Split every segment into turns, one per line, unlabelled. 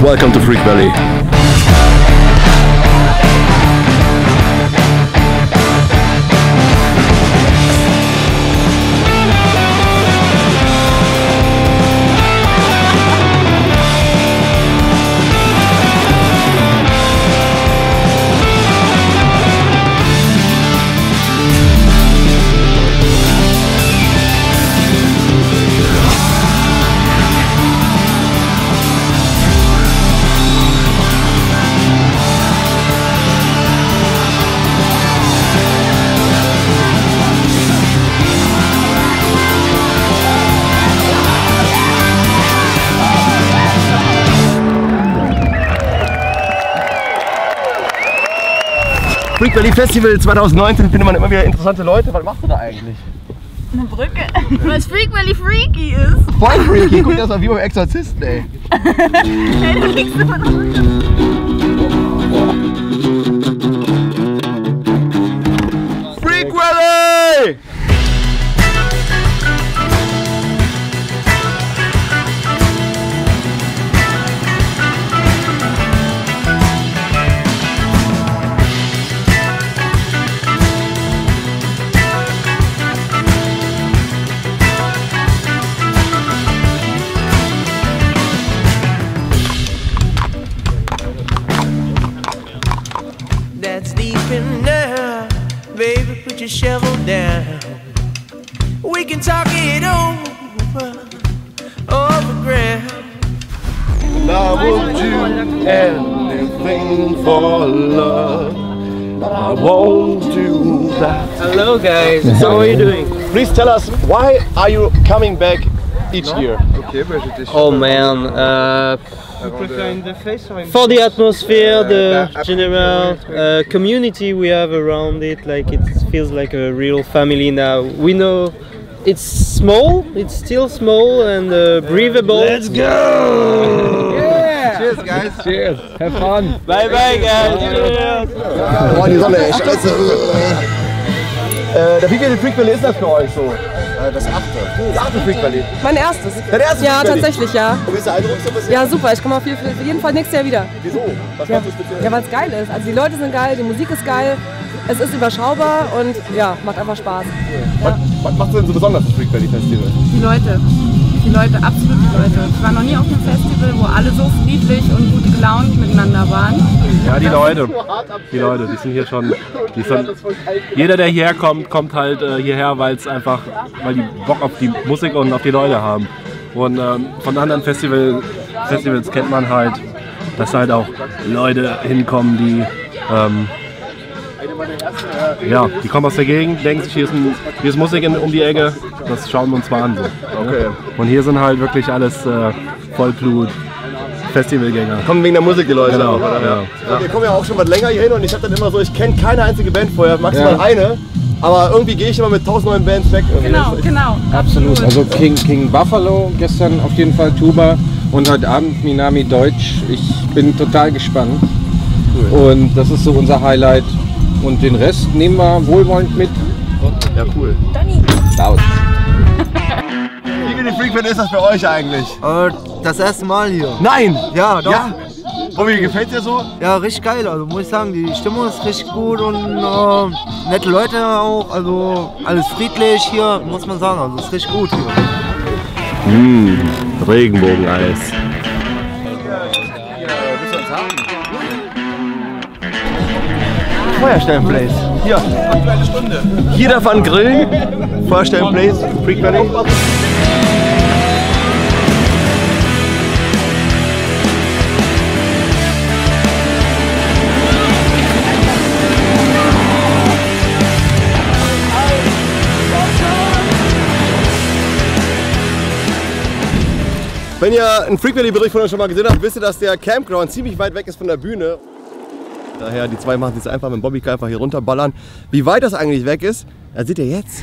Welcome to Freak Valley. Freak Valley Festival 2019 findet man immer wieder interessante Leute. Was machst du da eigentlich?
Eine Brücke. Weil es Freak Valley freaky ist.
Voll freaky, guck dir das mal wie beim Exorzisten, ey.
Hey, da liegst du von unten.
Freak Valley!
Baby, put your shovel down. We can talk it over ground.
I would do anything for love. I won't do that.
Hello guys, how are you doing?
Please tell us, why are you coming back each year?
Oh man, for the atmosphere, the general community we have around it, like it feels like a real family now. We know it's small, it's still small and breathable. Let's go! Yeah! Cheers guys!
Cheers! Have fun!
Bye bye guys! Cheers!
Oh, die Sonne, scheiße! Wie viele Freak Valley ist das für euch so? Das 8. Das 8. Freak Valley.
Mein erstes.
Dein erstes
Ja,
Freak Valley?
tatsächlich, ja.
Und bist du eindruckst ein bisschen?
Ja, super. Ich komme auf jeden Fall nächstes Jahr wieder.
Wieso? Was
Ja,
machst du speziell?
ja weil es geil ist. Also die Leute sind geil, die Musik ist geil, es ist überschaubar und ja, macht einfach Spaß. Ja.
Was macht denn so besonders das Freak Valley Festival?
Die Leute, absolut die Leute. Ich war noch nie auf einem Festival, wo alle so friedlich und gut gelaunt miteinander waren.
Ja, die Leute, die sind hier schon, jeder der hierher kommt, kommt halt hierher, weil die Bock auf die Musik und auf die Leute haben. Und von anderen Festivals kennt man halt, dass halt auch Leute hinkommen, die die kommen aus der Gegend, denken sich, hier ist Musik um die Ecke, das schauen wir uns mal an. So.
Okay.
Und hier sind halt wirklich alles Vollblut Festivalgänger.
Kommen wegen der Musik die Leute
Genau,
auch, oder?
ja.
Wir kommen ja auch schon was länger hier hin und ich habe dann immer so, ich kenne keine einzige Band vorher, maximal eine. Aber irgendwie gehe ich immer mit 1000 neuen Bands weg.
Genau,
Absolut. Also King Buffalo, gestern auf jeden Fall Tuba und heute Abend Minami Deutsch. Ich bin total gespannt. Cool. Und das ist so unser Highlight. Und den Rest nehmen wir wohlwollend mit.
Ja, cool.
Laut.
Wie viele Freak Valley ist das für euch eigentlich?
Das erste Mal hier.
Nein!
Ja, doch.
Ja? Und wie gefällt dir so?
Ja, richtig geil. Also muss ich sagen, die Stimmung ist richtig gut und nette Leute auch. Also alles friedlich hier, muss man sagen. Also ist richtig gut hier.
Regenbogeneis. Feuerstellen-Place. Hier. Aktuelle Stunde. Hier darf man grillen. Feuerstellen-Place. Freak Valley. Wenn ihr einen Freak Valley Bericht von uns schon mal gesehen habt, wisst ihr, dass der Campground ziemlich weit weg ist von der Bühne. Daher, die zwei machen es einfach mit dem Bobbycar einfach hier runterballern. Wie weit das eigentlich weg ist, das seht ihr jetzt.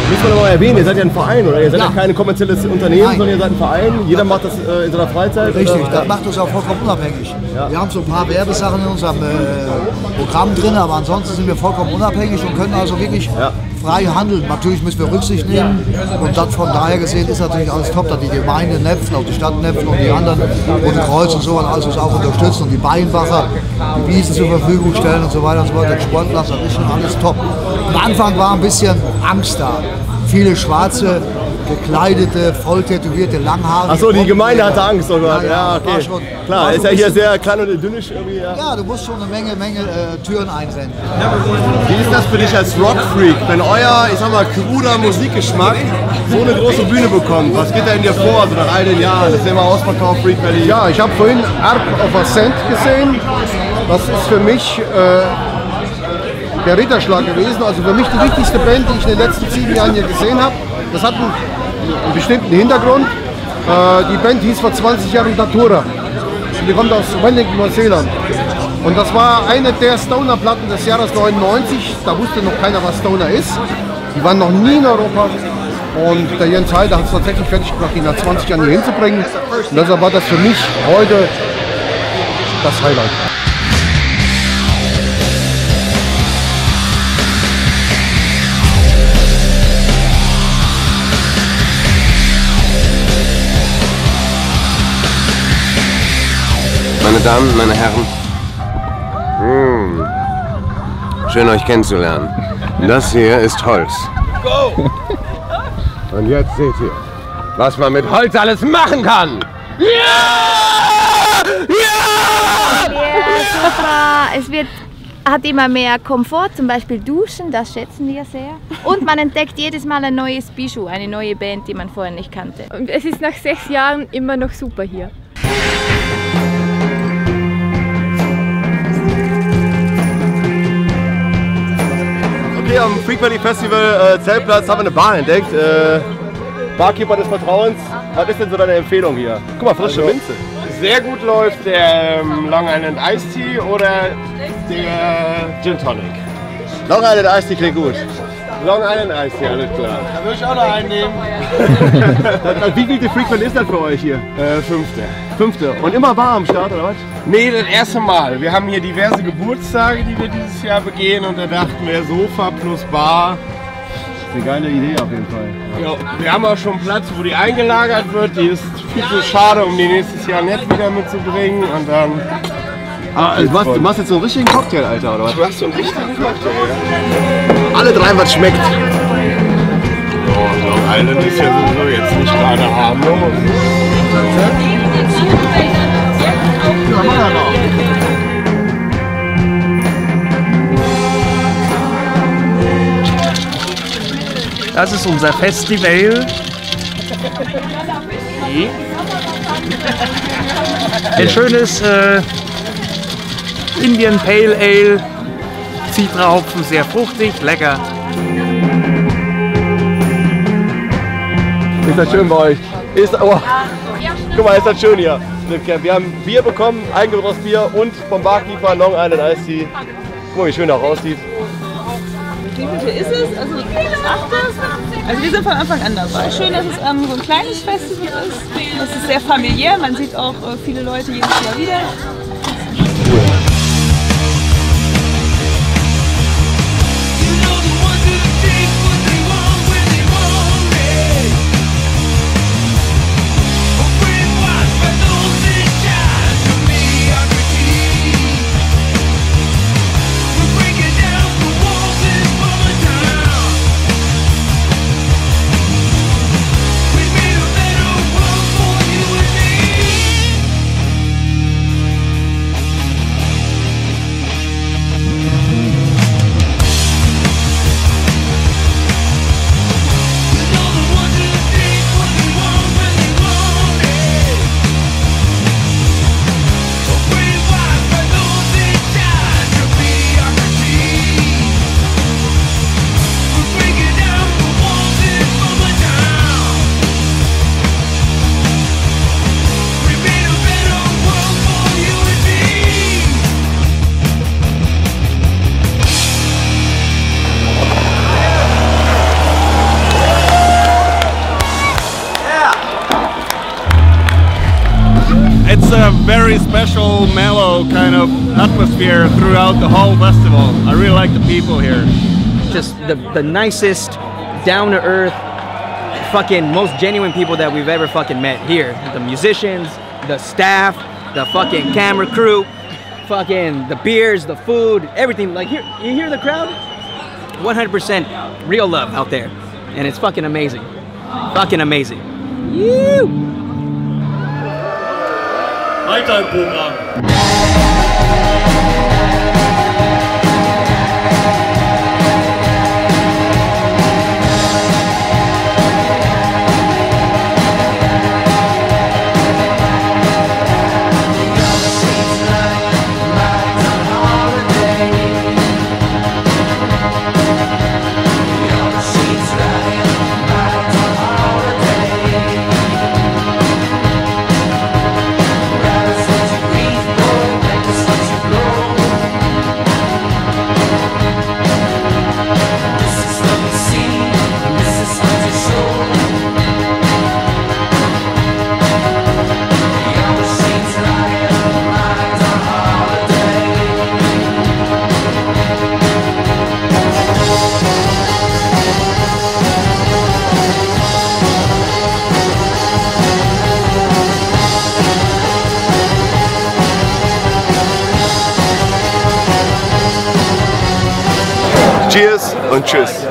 Müssen wir noch mal erwähnen, ihr seid ja ein Verein, oder? Ihr seid ja kein kommerzielles Unternehmen, sondern ihr seid ein Verein. Jeder macht das in seiner Freizeit.
Richtig,
oder?
das macht uns auch vollkommen unabhängig. Ja. Wir haben so ein paar Werbesachen in unserem Programm drin, aber ansonsten sind wir vollkommen unabhängig und können also wirklich frei handeln. Natürlich müssen wir Rücksicht nehmen und dann von daher gesehen ist natürlich alles top, dass die Gemeinde Nepfen, auch die Stadt Nepfen und die anderen Rote Kreuz und so und alles uns auch unterstützen und die Beinwacher die Wiesen zur Verfügung stellen und so weiter und so fort. Der Sportplatz, das ist schon alles top. Am Anfang war ein bisschen Angst da. Viele schwarze, gekleidete, voll tätowierte, langhaarige.
Achso, die Gemeinde hatte Angst, oder?
Ja,
okay. Klar, ist ja hier sehr klein und idyllisch irgendwie.
Ja, du musst schon eine Menge Türen einrennen.
Wie ist das für dich als Rockfreak, wenn euer, ich sag mal, kruder Musikgeschmack so eine große Bühne bekommt? Was geht da in dir vor, so nach all den Jahren? Das ist immer ausverkauft, Freak Valley.
Ja, ich habe vorhin Arp of Ascent gesehen. Das ist für mich der Ritterschlag gewesen. Also für mich die wichtigste Band, die ich in den letzten 7 Jahren hier gesehen habe. Das hat einen bestimmten Hintergrund. Die Band hieß vor 20 Jahren Datura. Die kommt aus Wellington, Neuseeland. Und das war eine der Stoner-Platten des Jahres 99. Da wusste noch keiner, was Stoner ist. Die waren noch nie in Europa. Und der Jens Heider hat es tatsächlich fertig gemacht, ihn nach 20 Jahren hier hinzubringen. Und deshalb war das für mich heute das Highlight.
Meine Damen, meine Herren, schön euch kennenzulernen. Das hier ist Holz. Und jetzt seht ihr, was man mit Holz alles machen kann.
Ja, super. Hat immer mehr Komfort, zum Beispiel Duschen, das schätzen wir sehr. Und man entdeckt jedes Mal ein neues Bijou, eine neue Band, die man vorher nicht kannte.
Und es ist nach 6 Jahren immer noch super hier.
Hier am Freak Valley Festival Zeltplatz haben wir eine Bar entdeckt. Barkeeper des Vertrauens. Was ist denn so deine Empfehlung hier? Guck mal, frische Minze.
Sehr gut läuft der Long Island Iced Tea oder der Gin Tonic.
Long Island Iced Tea klingt gut.
Long Island Iced Tea, alles klar. Da würde ich auch noch einen nehmen.
Wie viel Freak Valley ist das für euch hier? Fünfte. Und immer Bar am Start, oder was?
Nee, das erste Mal. Wir haben hier diverse Geburtstage, die wir dieses Jahr begehen und da dachten wir Sofa plus Bar.
Eine geile Idee auf jeden Fall.
Ja, wir haben auch schon Platz, wo die eingelagert wird. Die ist viel zu schade, um die nächstes Jahr nicht wieder mitzubringen. Und dann.
Du machst jetzt so einen richtigen Cocktail, Alter, oder was?
Du machst so einen richtigen Cocktail, ja.
Alle drei, was schmeckt.
Oh, Long Island ist ja sowieso jetzt nicht gerade harmlos.
Das ist unser Festival. Ein schönes Indian Pale Ale. Zitrahopfen, sehr fruchtig, lecker.
Ist das schön bei euch? Guck mal, ist das schön hier. Wir haben Bier bekommen, eigengebrauchtes Bier und vom Barkeeper Long Island Iced Tea. Guck mal, wie schön das aussieht.
Wie viel ist es? Also 8. Also wir sind von Anfang an dabei. Schön, dass es so ein kleines Festival ist. Es ist sehr familiär, man sieht auch viele Leute jedes Jahr wieder.
special, mellow kind of atmosphere throughout the whole festival. I really like the people here.
Just the nicest, down-to-earth, fucking most genuine people that we've ever fucking met here. The musicians, the staff, the fucking camera crew, fucking the beers, the food, everything. Like here, you hear the crowd? 100% real love out there. And it's fucking amazing. Fucking amazing. Woo!
Weiter,
Cheers und tschüss.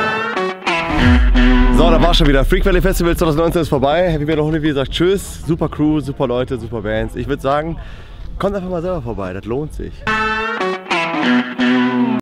So, da war schon wieder. Freak Valley Festival 2019 ist vorbei. Happy Bear Honey, wie gesagt, tschüss. Super Crew, super Leute, super Bands. Ich würde sagen, kommt einfach mal selber vorbei, das lohnt sich.